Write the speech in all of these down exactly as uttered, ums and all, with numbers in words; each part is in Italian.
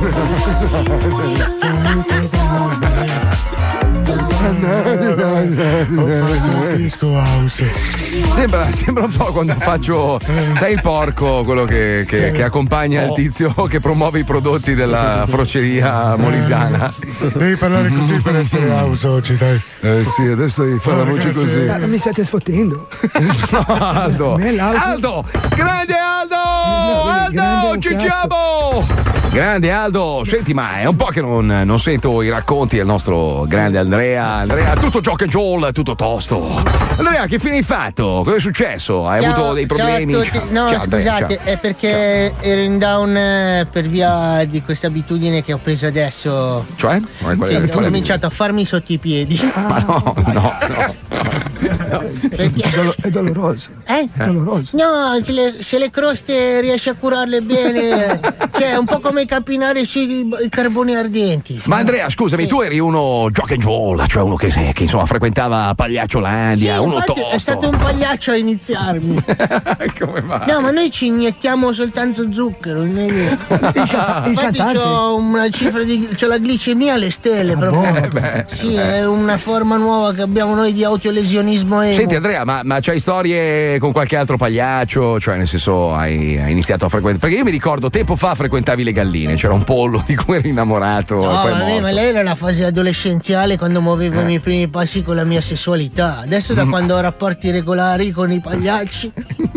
Sembra, sembra un po' quando faccio, sai, il porco, quello che, che, Sì. che accompagna il tizio che promuove i prodotti della froceria molisana. Devi parlare così per essere house oggi, dai. Eh sì, adesso devi fare Oh, la voce ragazzi. così. Ma non mi state sfottendo. No, Aldo. Me l'auto- Aldo! Grande Aldo! grande Aldo! un Ci cazzo. siamo! Grande Aldo! Senti, ma è un po' che non, non sento i racconti del nostro grande Andrea. Andrea, tutto gioco e Joel, tutto tosto. Andrea, che fine hai fatto? Cosa è successo? Hai Ciao, avuto dei problemi? Ciao a tutti. No, Ciao, Andrea, scusate, ciao. è perché ero in down eh, per via di questa abitudine che ho preso adesso. Cioè? Ma qual è- Che ho qual è- cominciato a farmi sotto i piedi. Ma no, no, no. Perché? È, dolo- è doloroso. Eh? È doloroso. No, se le, se le croste riesci a curarle bene, cioè è un po' come camminare sui i carboni ardenti. Ma Andrea, scusami, Sì. tu eri uno Jock and Joel, cioè uno che, che insomma frequentava Pagliacciolandia, Sì, uno infatti tosto. è stato un pagliaccio a iniziarmi. Come va? No, ma noi ci iniettiamo soltanto zucchero. non è vero. Infatti cantanti? c'ho una cifra di. c'ho la glicemia alle stelle proprio. Eh beh. Sì, è una forma nuova che abbiamo noi di autolesionismo emo. Senti Andrea, ma, ma c'hai storie con qualche altro pagliaccio? Cioè nel senso hai, hai iniziato a frequentare? Perché io mi ricordo tempo fa frequentavi le galline, c'era un pollo di cui eri innamorato e No, poi è vabbè, morto. ma lei era la fase adolescenziale quando muovevo i miei primi passi con la mia sessualità. Adesso da quando ho rapporti regolari con i pagliacci.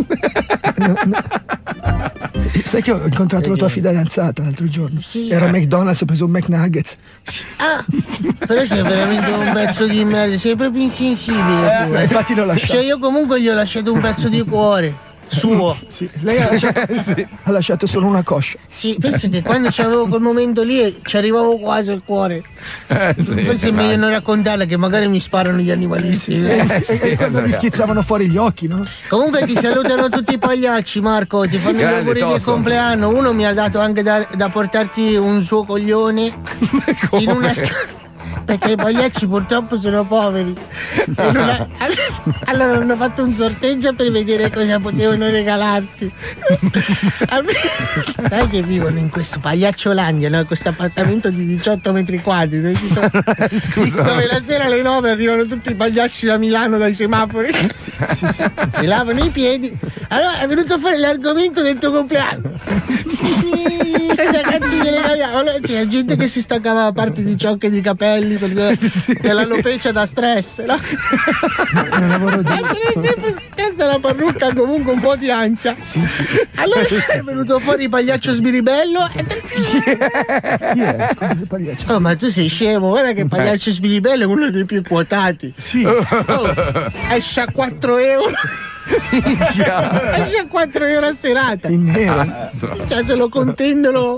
Sai che ho incontrato la tua fidanzata l'altro giorno? Sì. Ero a McDonald's, ho preso un McNuggets. Ah, però sei veramente un pezzo di merda, sei proprio insensibile tu. eh. Infatti l'ho lasciato. Cioè io comunque gli ho lasciato un pezzo di cuore suo. Sì, lei ha lasciato, ha lasciato solo una coscia. Sì, penso che quando c'avevo quel momento lì ci arrivavo quasi al cuore. Eh, sì, Forse è vai. meglio non raccontarla che magari mi sparano gli animalisti. E, sì, e quando mi Andrea. schizzavano fuori gli occhi, no? Comunque ti salutano tutti i pagliacci, Marco, ti fanno gli Grande auguri del tosto. compleanno. Uno mi ha dato anche da, da portarti un suo coglione in una scatola. Perché i pagliacci purtroppo sono poveri. E non ha- Allora hanno fatto un sorteggio per vedere cosa potevano regalarti. Sai che vivono in questo Pagliacciolandia, no? Questo appartamento di diciotto metri quadri dove, ci sono- dove la sera alle nove arrivano tutti i pagliacci da Milano dai semafori. Si lavano i piedi. Allora è venuto fuori l'argomento del tuo compleanno. Cosa cazzo gli regaliamo? Allora, c'è gente che si staccava parti di ciocche di capelli perché che l'alopecia da stress, no? Sempre questa è la parrucca comunque un po' di ansia. Allora è venuto fuori il pagliaccio sbiribello e... Chi è? Scusa, il pagliaccio. Oh, ma tu sei scemo, guarda che il pagliaccio sbiribello è uno dei più quotati. Sì. Oh, esce a quattro euro. Esce a quattro euro a serata. In nero. Cioè se lo contendono.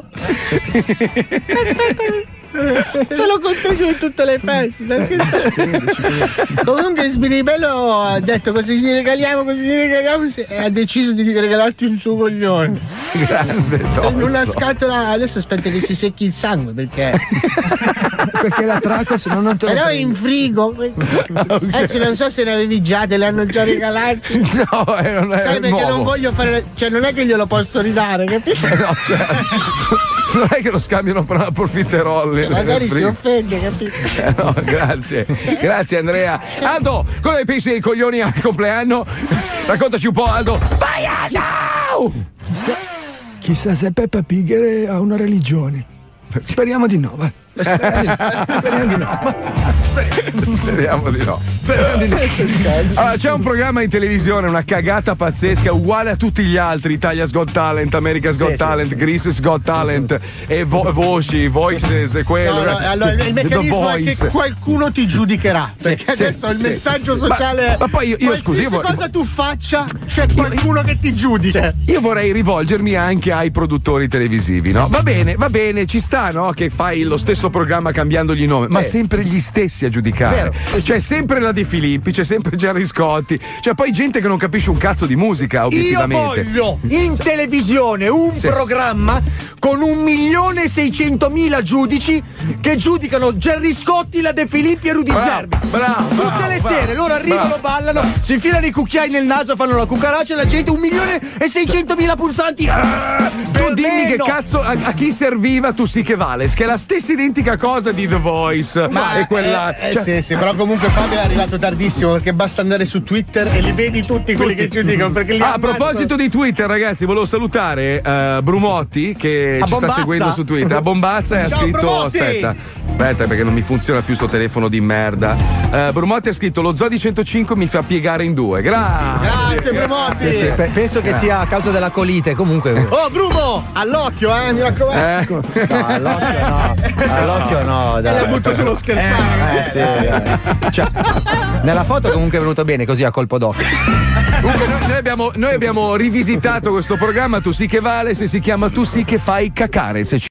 Se lo contendono in tutte le feste. stai scherzando? Comunque Sbiribello ha detto cosa gli regaliamo, cosa gli regaliamo e ha deciso di regalarti un suo coglione. Grande In una tosto. scatola, adesso aspetta che si secchi il sangue perché. Perché la traco, se no non te lo Però è prendo. in frigo. Adesso non so se ne avevi già, te le hanno già regalati. No, eh, non è Sai perché nuovo. non voglio fare. Cioè non è che glielo posso ridare, capito? No, cioè, non è che lo scambiano per una profiterolli. Magari si offende, capito? Eh, no, grazie, grazie Andrea. Aldo, cosa ne pensi dei coglioni al compleanno? Raccontaci un po', Aldo. Vai Aldo! Chissà, chissà se Peppa Pig ha una religione. Speriamo di no, va. Speriamo di no. Speriamo di no. Speriamo di no. Allora, c'è un programma in televisione, una cagata pazzesca, uguale a tutti gli altri: Italia's Got Talent, America's Got Talent, Greece's Got Talent, e vo- voci, voices e quello. No, no, allora il The meccanismo è che Voice. qualcuno ti giudicherà. Perché sì, adesso il sì. messaggio Ma- sociale è. ma poi io- io, qualsiasi scusi, io vo- cosa tu faccia, c'è qualcuno che ti giudica. Io vorrei rivolgermi anche ai produttori televisivi, no? Va bene, va bene, ci sta, no? Che fai lo stesso sto programma cambiandogli il nome, sì. ma sempre gli stessi a giudicare. Vero. C'è sempre la De Filippi, c'è sempre Gerry Scotti, c'è poi gente che non capisce un cazzo di musica, obiettivamente. Io voglio in televisione un Sì. programma con un milione e seicentomila giudici che giudicano Gerry Scotti, la De Filippi e Rudy Bravo, Zerbi. bravo, Tutte bravo, le bravo, sere loro arrivano, bravo. ballano, si infilano i cucchiai nel naso, fanno la cucaraccia e la gente un milione e seicentomila pulsanti. Ah, Tu dimmi che meno. cazzo a, a chi serviva Tu sì che vales, che è la stessa identica cosa di The Voice. Ma e quella. eh, eh, cioè- sì, sì, però comunque Fabio è arrivato tardissimo perché basta andare su Twitter e li vedi tutti quelli che giudicano. Perché li Ah, a ammazzano. proposito di Twitter, ragazzi, volevo salutare eh, Brumotti che A ci Bombazza. sta seguendo su Twitter. A Bombazza e ha Ciao, scritto. Brumotti! Aspetta, aspetta, perché non mi funziona più sto telefono di merda. Eh, Brumotti ha scritto: lo Zodi centocinque mi fa piegare in due. Grazie. Grazie, Brumotti. Sì, sì, pe- penso che sia a causa della colite, comunque. Oh, Bruno, all'occhio, eh, mi raccomando. Eh. No, all'occhio no, all'occhio no, E dai. la butto sullo scherzare. Eh, sì, dai. Cioè, nella foto comunque è venuto bene così a colpo d'occhio. Comunque, noi, noi abbiamo, noi abbiamo rivisitato questo programma Tu sì che vale, se si chiama Tu sì che fai cacare. Se ci